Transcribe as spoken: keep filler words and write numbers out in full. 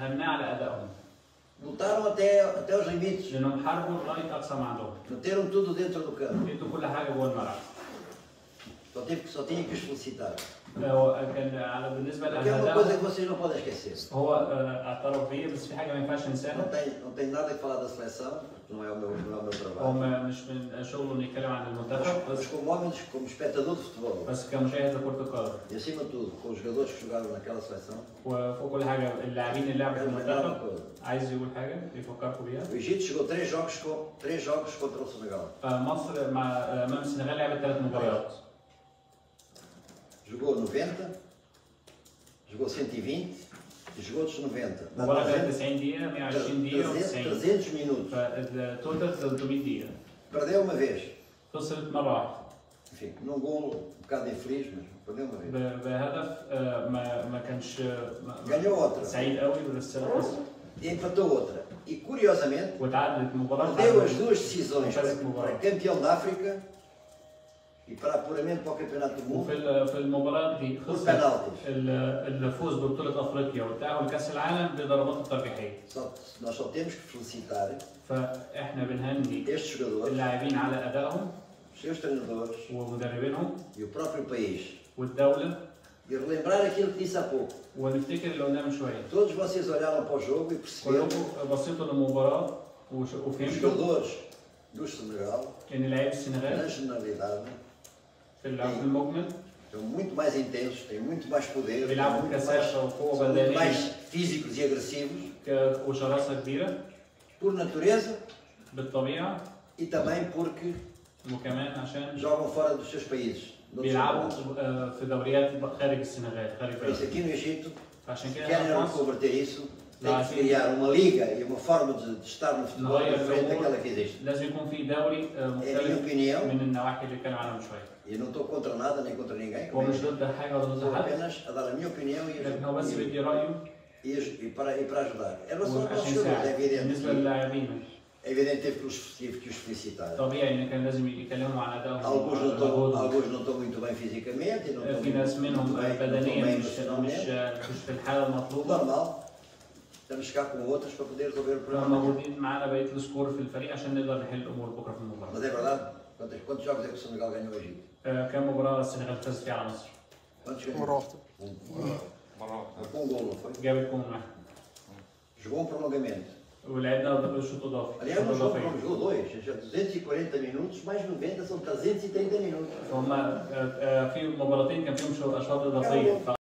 هناه على ادائهم. Lutaram até, até os limites. لانهم حاربوا لغايه اقصى ما عندهم. Meteram tudo dentro do campo. ادوا كل حاجه جوه الملعب. Só, tive, só tinha que os felicitar. كان على بالنسبه Porque é uma coisa que لأهدافهم vocês não podem esquecer. هو اعترف بيا بس في حاجه ما ينفعش Não ننساها. tenho, não tenho nada que falar da seleção, porque não é o meu, não é o meu هو trabalho. ما- مش من شغله انه يتكلم عن المنتخب Mas, بس mas como homem, como espectador de futebol, بس كمشاهد لكره القدم. e acima de tudo, com os jogadores que jogaram naquela seleção, وفوق كل حاجه اللاعبين اللي لعبوا في quero lembrar uma المنتخب coisa. عايز يقول حاجه يفكركم بيها. O Egito chegou três jogos, com, três jogos contra o Senegal. مصر مع امام السنغال لعبت ثلاث مباريات. Jogou noventa, jogou cento e vinte e jogou outros noventa. Dá المباراه كانت trezentos, تسعين دقيقه مية وعشرين دقيقه وتسعين. trezentos minutos. فالتوتال ثلاثمية دقيقه. Perdeu uma vez. خسرت مره واحده. Enfim, num golo um bocado infeliz, mas perdeu uma vez. ب- بهدف آه، ما ما كانش ما- Ganhou outra. سعيد قوي بس خسر. E empatou outra. E curiosamente, وتعادلت مباراه. perdeu as duas decisões para, Parece-me bom. para campeão da África e para apuramento para o Campeonato do وفي Mundo ال- في المباراه دي por خسر penaltis. ال- الفوز ببطوله افريقيا والتاهل لكاس العالم بضربات الترجيحيه. Só, nós só temos que felicitar فاحنا بنهني estes jogadores, اللاعبين على ادائهم os seus treinadores ومدربينهم e o próprio país. والدوله E relembrar aquilo que disse há pouco. ونفتكر اللي قلناه من شويه. Todos vocês olharam para o jogo e perceberam كلكم بصيتوا للمباراه وش- que os وفهمتوا jogadores do Senegal, ان لعيبه na السنغال generalidade, في اللعب المجمل são muito mais intensos, têm muito mais poder, بيلعبوا muito mais, بكثافه وقوه são muito mais بدنيه físicos e agressivos, ك- وشراسه كبيره por natureza بالطبيعه e também porque وكمان عشان jogam fora dos seus países. de outros بيلعبوا campeonatos. آه، في دوريات خارج السنغال خارج Por isso, بلدهم. aqui no Egito, عشان se كده querem هنا في مصر reconverter isso, tem Lá, que sim. criar uma liga e uma forma de, de estar no futebol نغير diferente daquela الامور que existe. لازم يكون في دوري آه، É a minha مختلف opinião, من النواحي اللي اتكلم عنها من شويه. e não estou contra nada nem contra ninguém, هو مش ضد حاجه ولا ضد estou حد apenas a dar a minha opinião e, لكن هو بس e, بيدي رايه e, e para, e para ajudar. Em relação aos وعشان jogadores, é يساعد. evidente, بالنسبه que- للاعبين é evidente que teve que os, tive que os felicitar. طبيعي ان كان لازم يتكلموا عن ادائهم Alguns não, estão, ومجهودهم. alguns não estão muito bem fisicamente e não estão في muito, ناس muito منهم bem, não estão بدنيا bem مش مش emocionalmente. مش في الحاله المطلوبه. Normal, estamos cá com outros para poder resolver o problema. موجودين معانا بقيه السكور في الفريق عشان نقدر نحل الامور بكره في المباراه. Mas é verdade, quantos, quantos jogos é que o Senegal ganhou o Egito? آه، كم مباراه السنغال فازت فيها على مصر؟ Quantos ganhou? مرة واحدة. Com um gol, não foi? جابت جون واحد. Jogou um prolongamento. ولعبنا شوط اضافي. Aliás, شوط não jogou, اضافي. não jogou dois, já duzentos e quarenta minutos, mais noventa são trezentos e trinta minutos. فهم آه، آه، في مباراتين كان فيهم شو- اشواط اضافيه.